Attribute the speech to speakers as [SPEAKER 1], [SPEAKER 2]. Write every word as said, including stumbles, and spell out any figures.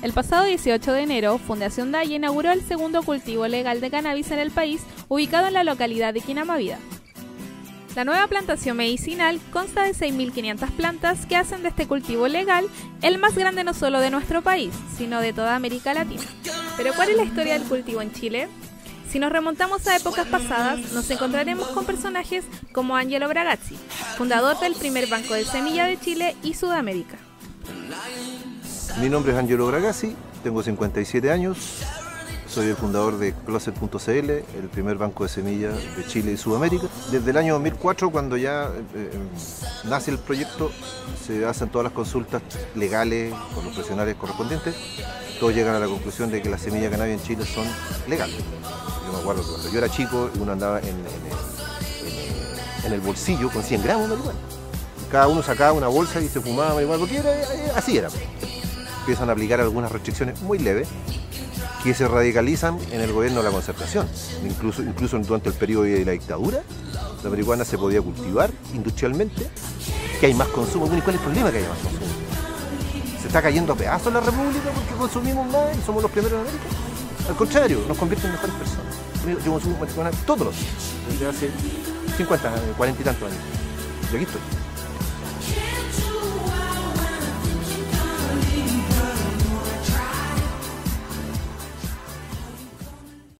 [SPEAKER 1] El pasado dieciocho de enero, Fundación Daya inauguró el segundo cultivo legal de cannabis en el país, ubicado en la localidad de Quinamavida. La nueva plantación medicinal consta de seis mil quinientas plantas que hacen de este cultivo legal el más grande no solo de nuestro país, sino de toda América Latina. Pero ¿cuál es la historia del cultivo en Chile? Si nos remontamos a épocas pasadas, nos encontraremos con personajes como Angelo Bragazzi, fundador del primer banco de semilla de Chile y Sudamérica.
[SPEAKER 2] Mi nombre es Angelo Bragazzi, tengo cincuenta y siete años, soy el fundador de Closet punto c l, el primer banco de semillas de Chile y Sudamérica. Desde el año dos mil cuatro, cuando ya eh, nace el proyecto, se hacen todas las consultas legales con los profesionales correspondientes. Todos llegan a la conclusión de que las semillas de cannabis en Chile son legales. Yo me acuerdo que cuando yo era chico, uno andaba en, en, en, en el bolsillo con cien gramos de marihuana. Cada uno sacaba una bolsa y se fumaba marihuana, porque era, así era. Empiezan a aplicar algunas restricciones muy leves que se radicalizan en el gobierno de la concertación. Incluso, incluso durante el periodo de la dictadura, la marihuana se podía cultivar industrialmente, que hay más consumo. ¿Y cuál es el problema que haya más consumo? ¿Se está cayendo a pedazos la república porque consumimos más y somos los primeros en América? Al contrario, nos convierte en mejores personas. Yo consumo marihuana todos los días, desde hace cincuenta, cuarenta y tantos años. Y aquí estoy.